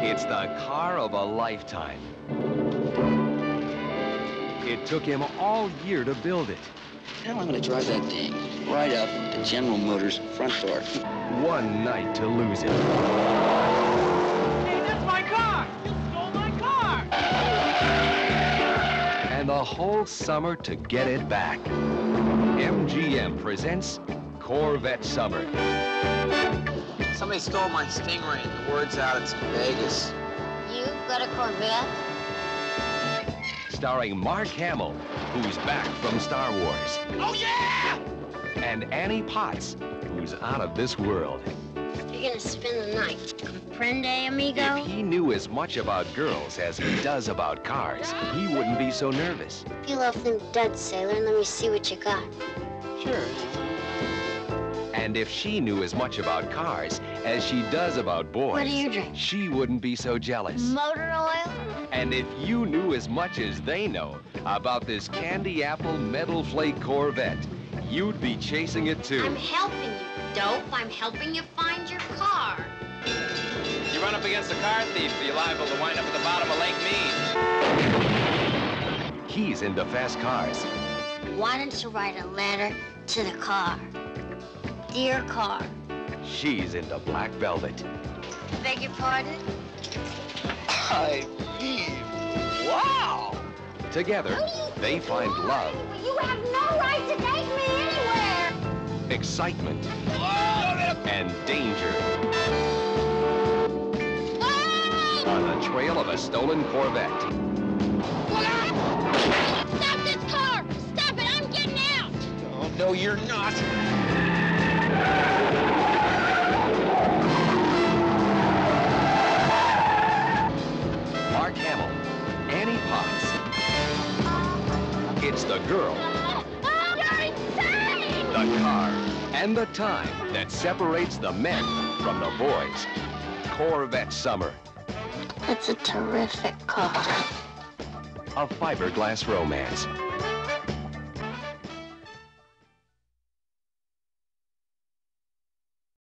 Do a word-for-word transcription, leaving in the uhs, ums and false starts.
It's the car of a lifetime. It took him all year to build it. Hell, I'm gonna drive that thing right up to General Motors' front door. One night to lose it. Hey, that's my car! You stole my car! And the whole summer to get it back. M G M presents Corvette Summer. Somebody stole my Stingray, and the word's out it's in Vegas. You got a Corvette? Starring Mark Hamill, who's back from Star Wars. Oh, yeah! And Annie Potts, who's out of this world. You're gonna spend the night. Comprende, amigo? If he knew as much about girls as he does about cars, he wouldn't be so nervous. Peel off them duds, sailor, and let me see what you got. Sure. And if she knew as much about cars as she does about boys, What do you drink? she wouldn't be so jealous. Motor oil? And if you knew as much as they know about this candy apple metal-flake Corvette, you'd be chasing it too. I'm helping you, dope. I'm helping you find your car. You run up against a car thief, you're liable to wind up at the bottom of Lake Mead. He's into fast cars. Why don't you write a letter to the car? Dear car. She's into black velvet. Beg your pardon? I mean, wow! Together, they find love, You have no right to take me anywhere! excitement, and danger. On the trail of a stolen Corvette. Stop this car! Stop it! I'm getting out! Oh, no, you're not. Mark Hamill, Annie Potts. It's the girl, You're insane! the car, and the time that separates the men from the boys. Corvette Summer, It's a terrific car. a fiberglass romance.